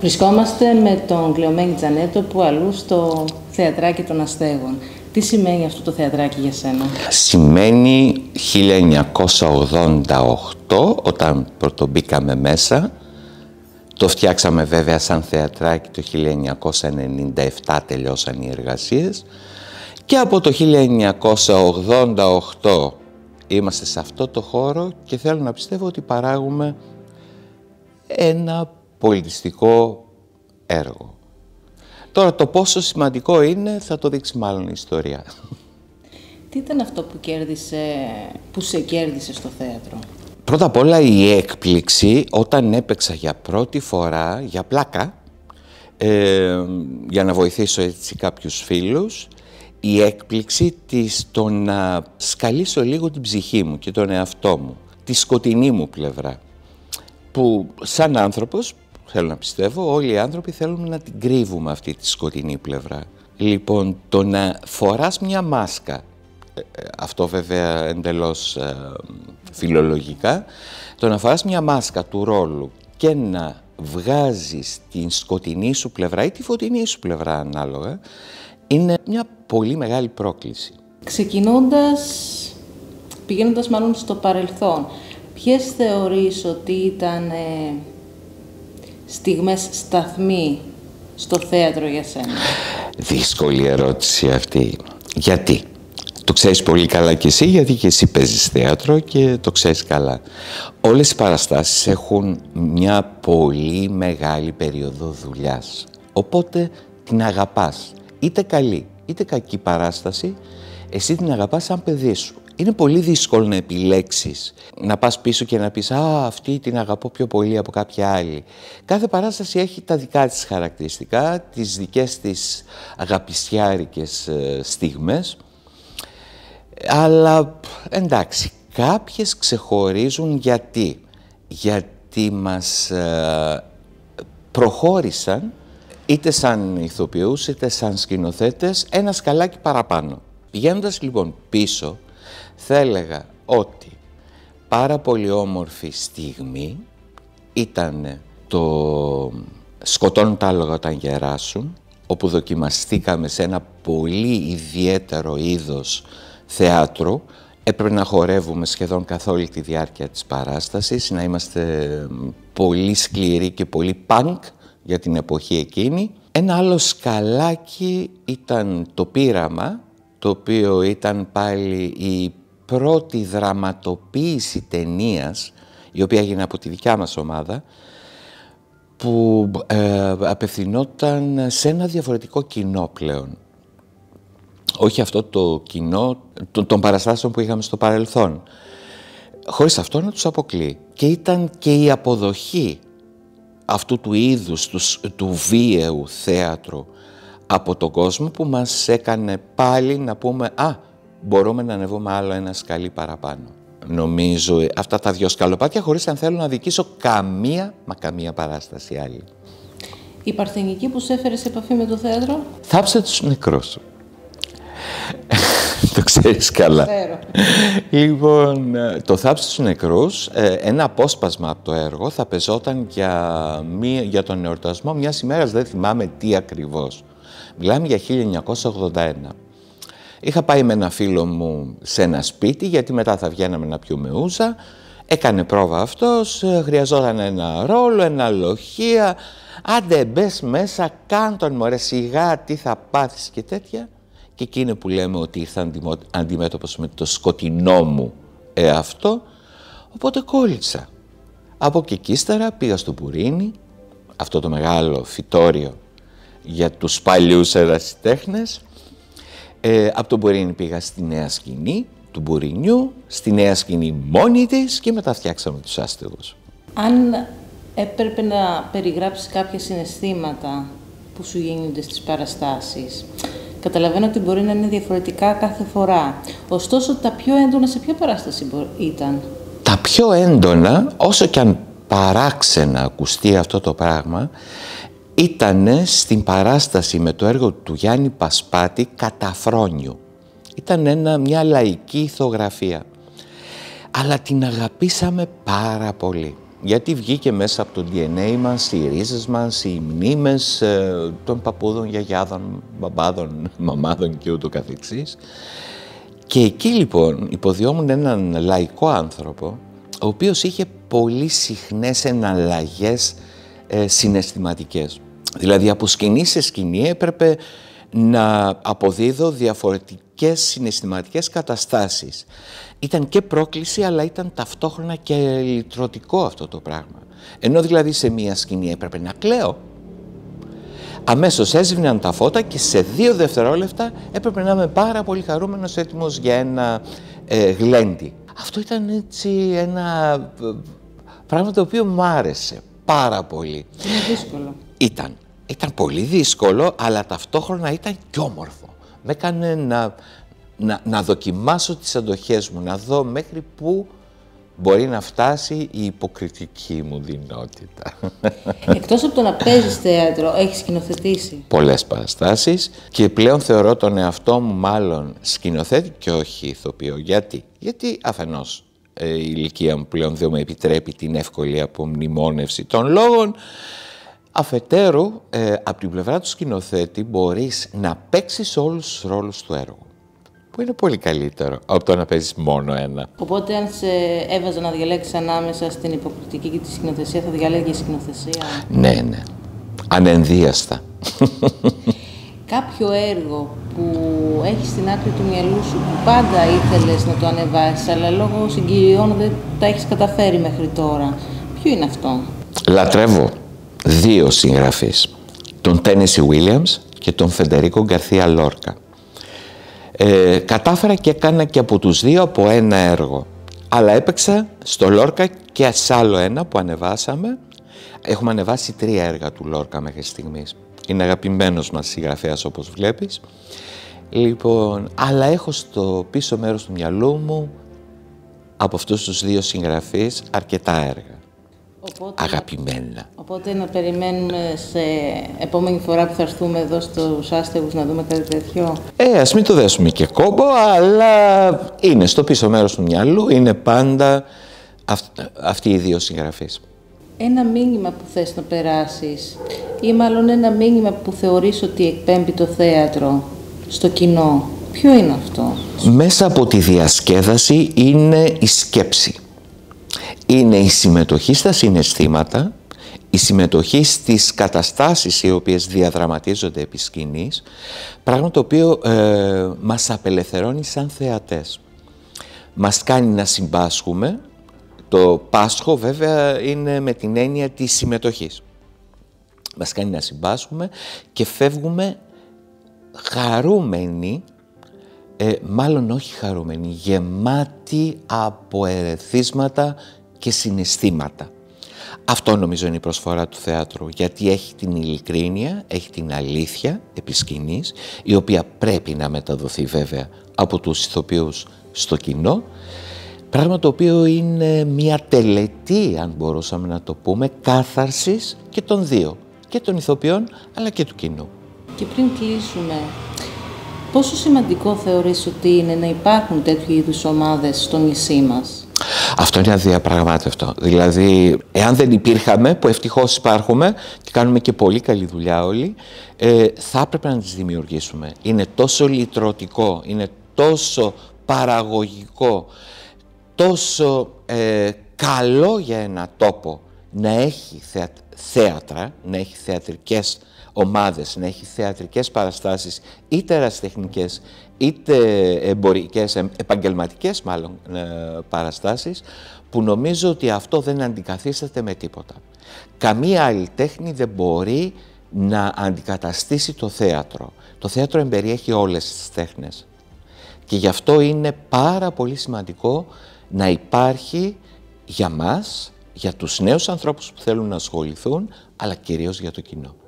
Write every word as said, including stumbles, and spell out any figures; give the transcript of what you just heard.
Βρισκόμαστε με τον Κλεομένη Τζανέτο που αλλού στο Θεατράκι των Αστέγων. Τι σημαίνει αυτό το θεατράκι για σένα? Σημαίνει χίλια εννιακόσια ογδόντα οκτώ, όταν πρωτομπήκαμε μέσα. Το φτιάξαμε βέβαια σαν θεατράκι το χίλια εννιακόσια ενενήντα επτά, τελειώσαν οι εργασίες. Και από το χίλια εννιακόσια ογδόντα οκτώ είμαστε σε αυτό το χώρο και θέλω να πιστεύω ότι παράγουμε ένα πολιτιστικό έργο. Τώρα το πόσο σημαντικό είναι θα το δείξει μάλλον η ιστορία. Τι ήταν αυτό που, κέρδισε, που σε κέρδισε στο θέατρο? Πρώτα απ' όλα η έκπληξη όταν έπαιξα για πρώτη φορά, για πλάκα, ε, για να βοηθήσω έτσι κάποιους φίλους, η έκπληξη της το να σκαλίσω λίγο την ψυχή μου και τον εαυτό μου, τη σκοτεινή μου πλευρά, που σαν άνθρωπος, θέλω να πιστεύω, όλοι οι άνθρωποι θέλουν να την κρύβουμε αυτή τη σκοτεινή πλευρά. Λοιπόν, το να φοράς μια μάσκα, αυτό βέβαια εντελώς ε, φιλολογικά, το να φοράς μια μάσκα του ρόλου και να βγάζεις την σκοτεινή σου πλευρά ή τη φωτεινή σου πλευρά ανάλογα, είναι μια πολύ μεγάλη πρόκληση. Ξεκινώντας, πηγαίνοντας μάλλον στο παρελθόν, ποιες θεωρείς ότι ήταν ε, στιγμές σταθμοί στο θέατρο για σένα? Δύσκολη ερώτηση αυτή. Γιατί? Το ξέρεις πολύ καλά κι εσύ, γιατί και εσύ παίζεις θέατρο και το ξέρεις καλά. Όλες οι παραστάσεις έχουν μια πολύ μεγάλη περίοδο δουλειάς. Οπότε την αγαπάς. Είτε καλή, είτε κακή παράσταση, εσύ την αγαπάς σαν παιδί σου. Είναι πολύ δύσκολο να επιλέξεις, να πας πίσω και να πεις «Α, αυτή την αγαπώ πιο πολύ από κάποια άλλη». Κάθε παράσταση έχει τα δικά της χαρακτηριστικά, τις δικές της αγαπησιάρικες ε, στιγμές. Αλλά εντάξει, κάποιες ξεχωρίζουν γιατί. Γιατί μας ε, προχώρησαν είτε σαν ηθοποιούς είτε σαν σκηνοθέτες ένα σκαλάκι παραπάνω. Πηγαίνοντας λοιπόν πίσω, θα έλεγα ότι πάρα πολύ όμορφη στιγμή ήταν το «Σκοτώνουν τα άλογα όταν γεράσουν», όπου δοκιμαστήκαμε σε ένα πολύ ιδιαίτερο είδος θεάτρου. Έπρεπε να χορεύουμε σχεδόν καθ' όλη τη διάρκεια της παράστασης, να είμαστε πολύ σκληροί και πολύ πανκ για την εποχή εκείνη. Ένα άλλο σκαλάκι ήταν το Πείραμα, το οποίο ήταν πάλι η πρώτη δραματοποίηση ταινίας, η οποία έγινε από τη δικιά μας ομάδα, που ε, απευθυνόταν σε ένα διαφορετικό κοινό πλέον. Όχι αυτό το κοινό των παραστάσεων που είχαμε στο παρελθόν, χωρίς αυτό να τους αποκλεί. Και ήταν και η αποδοχή αυτού του είδους, του, του βίαιου θέατρου από τον κόσμο, που μας έκανε πάλι να πούμε «Α, μπορούμε να ανεβούμε άλλο ένα σκαλί παραπάνω». Νομίζω αυτά τα δυο σκαλοπάτια, χωρίς αν θέλω να δικήσω καμία, μα καμία παράσταση άλλη. Η παρθενική που σε έφερε σε επαφή με το θέατρο? Θάψε τους νεκρούς. Το ξέρεις καλά. Ξέρω. Λοιπόν, το «Θάψε τους νεκρούς», ένα απόσπασμα από το έργο, θα πεζόταν για, μία, για τον εορτασμό μιας ημέρας, δεν θυμάμαι τι ακριβώς. Μιλάμε για χίλια εννιακόσια ογδόντα ένα. Είχα πάει με ένα φίλο μου σε ένα σπίτι, γιατί μετά θα βγαίναμε να πιούμε ούζα. Έκανε πρόβα αυτός, χρειαζόταν ένα ρόλο, ένα λοχεία. Άντε μπες μέσα, κάν τον μωρέ, σιγά τι θα πάθεις και τέτοια. Και εκείνη που λέμε ότι ήρθα αντιμέτωπος με το σκοτεινό μου εαυτό, οπότε κόλλησα. Από εκεί και ύστερα πήγα στο Μπουρίνι, αυτό το μεγάλο φυτόριο για τους παλιούς ερασιτέχνες. Ε, από το Μπουρίνι πήγα στη νέα σκηνή του Μπουρινιού, στη νέα σκηνή μόνη της, και μετά φτιάξαμε τους άστεγους. Αν έπρεπε να περιγράψεις κάποια συναισθήματα που σου γίνονται στις παραστάσεις, καταλαβαίνω ότι μπορεί να είναι διαφορετικά κάθε φορά. Ωστόσο, τα πιο έντονα σε ποια παράσταση ήταν? Τα πιο έντονα, όσο και αν παράξενα ακουστεί αυτό το πράγμα, ήτανε στην παράσταση με το έργο του Γιάννη Πασπάτη, «Καταφρόνιο». Ήταν ένα, μια λαϊκή ηθογραφία. Αλλά την αγαπήσαμε πάρα πολύ. Γιατί βγήκε μέσα από το ντι εν έι μας, οι ρίζες μας, οι μνήμες ε, των παππούδων, γιαγιάδων, μπαμπάδων, μαμάδων και ούτω καθεξής. Και εκεί λοιπόν υποδιόμουν έναν λαϊκό άνθρωπο, ο οποίος είχε πολύ συχνές εναλλαγές ε, συναισθηματικές. Δηλαδή από σκηνή σε σκηνή έπρεπε να αποδίδω διαφορετικές συναισθηματικές καταστάσεις. Ήταν και πρόκληση, αλλά ήταν ταυτόχρονα και λυτρωτικό αυτό το πράγμα. Ενώ δηλαδή σε μία σκηνή έπρεπε να κλαίω, αμέσως έσβηναν τα φώτα και σε δύο δευτερόλεπτα έπρεπε να είμαι πάρα πολύ χαρούμενος, έτοιμος για ένα ε, γλέντι. Αυτό ήταν έτσι ένα πράγμα το οποίο μου άρεσε πάρα πολύ. Είναι δύσκολο. Ήταν. Ήταν πολύ δύσκολο, αλλά ταυτόχρονα ήταν και όμορφο. Με έκανε να, να, να δοκιμάσω τις αντοχές μου, να δω μέχρι πού μπορεί να φτάσει η υποκριτική μου δυνότητα. Εκτός από το να παίζεις θέατρο, έχεις σκηνοθετήσει? Πολλές παραστάσεις και πλέον θεωρώ τον εαυτό μου μάλλον σκηνοθέτη και όχι ηθοποιό. Γιατί? Γιατί αφενός ε, η ηλικία μου πλέον δεν μου επιτρέπει την εύκολη απομνημόνευση των λόγων. Αφετέρου, ε, από την πλευρά του σκηνοθέτη μπορείς να παίξεις όλους τους ρόλους του έργου, που είναι πολύ καλύτερο από το να παίζεις μόνο ένα. Οπότε αν σε έβαζα να διαλέξεις ανάμεσα στην υποκριτική και τη σκηνοθεσία, θα διαλέγεις σκηνοθεσία? Ναι, ναι. Ανενδίαστα. Κάποιο έργο που έχεις στην άκρη του μυαλού σου, που πάντα ήθελες να το ανεβάσεις, αλλά λόγω συγκυριών δεν τα έχεις καταφέρει μέχρι τώρα, ποιο είναι αυτό? Λατρεύω δύο συγγραφείς, τον Τένεσι Βίλιαμς και τον Φεντερίκο Γκαρθία Λόρκα. Ε, κατάφερα και έκανα και από τους δύο από ένα έργο, αλλά έπαιξα στο Λόρκα και σε άλλο ένα που ανεβάσαμε. Έχουμε ανεβάσει τρία έργα του Λόρκα μέχρι στιγμής. Είναι αγαπημένος μας συγγραφέας, όπως βλέπεις. Λοιπόν, αλλά έχω στο πίσω μέρος του μυαλού μου από αυτούς τους δύο συγγραφείς αρκετά έργα. Οπότε, αγαπημένα. Οπότε να περιμένουμε σε επόμενη φορά που θα έρθουμε εδώ στους Άστεγους να δούμε κάτι τέτοιο. Ε, ας μην το δέσουμε και κόμπο, αλλά είναι στο πίσω μέρος του μυαλού, είναι πάντα αυ, αυτοί οι δύο συγγραφείς. Ένα μήνυμα που θες να περάσεις, ή μάλλον ένα μήνυμα που θεωρείς ότι εκπέμπει το θέατρο στο κοινό, ποιο είναι αυτό? Μέσα από τη διασκέδαση είναι η σκέψη. Είναι η συμμετοχή στα συναισθήματα, η συμμετοχή στις καταστάσεις οι οποίες διαδραματίζονται επί σκηνής, πράγμα το οποίο ε, μας απελευθερώνει σαν θεατές. Μας κάνει να συμπάσχουμε. Το Πάσχο βέβαια είναι με την έννοια της συμμετοχής. Μας κάνει να συμπάσχουμε και φεύγουμε χαρούμενοι, ε, μάλλον όχι χαρούμενοι, γεμάτοι από ερεθίσματα και συναισθήματα. Αυτό νομίζω είναι η προσφορά του θεάτρου, γιατί έχει την ειλικρίνεια, έχει την αλήθεια επί σκηνής, η οποία πρέπει να μεταδοθεί βέβαια από τους ηθοποιούς στο κοινό, πράγμα το οποίο είναι μια τελετή, αν μπορούσαμε να το πούμε, κάθαρσης και των δύο, και των ηθοποιών αλλά και του κοινού. Και πριν κλείσουμε, πόσο σημαντικό θεωρείς ότι είναι να υπάρχουν τέτοιου είδους ομάδες στο νησί μας? Αυτό είναι αδιαπραγμάτευτο. Δηλαδή, εάν δεν υπήρχαμε, που ευτυχώς υπάρχουμε και κάνουμε και πολύ καλή δουλειά όλοι, ε, θα έπρεπε να τις δημιουργήσουμε. Είναι τόσο λυτρωτικό, είναι τόσο παραγωγικό, τόσο ε, καλό για ένα τόπο να έχει θεα... θέατρα, να έχει θεατρικές ομάδες, να έχει θεατρικές παραστάσεις, είτε ερασιτεχνικές, είτε εμπορικές, επαγγελματικές μάλλον ε, παραστάσεις, που νομίζω ότι αυτό δεν αντικαθίσταται με τίποτα. Καμία άλλη τέχνη δεν μπορεί να αντικαταστήσει το θέατρο. Το θέατρο εμπεριέχει όλες τις τέχνες. Και γι' αυτό είναι πάρα πολύ σημαντικό να υπάρχει για μας, για τους νέους ανθρώπους που θέλουν να ασχοληθούν, αλλά κυρίως για το κοινό.